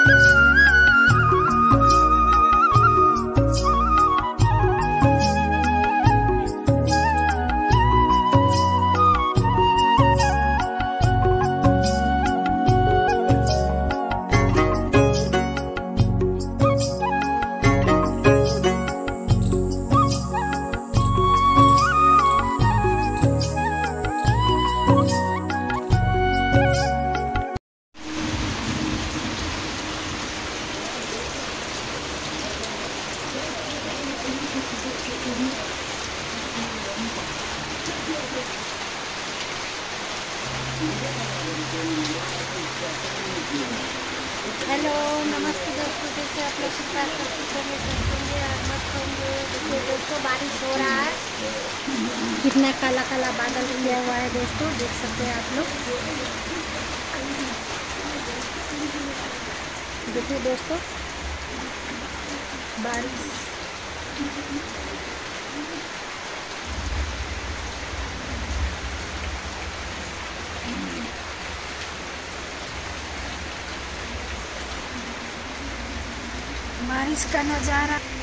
Hello नमस्ते दोस्तों, जैसे आप लोग शिकार कर चुके हैं और मस्त होंगे। देखिए दोस्तों, बारिश हो रहा है, कितना काला काला बादल किया हुआ है दोस्तों, देख सकते हैं आप लोग। देखिए दोस्तों, बारिश बारिश का नज़ारा।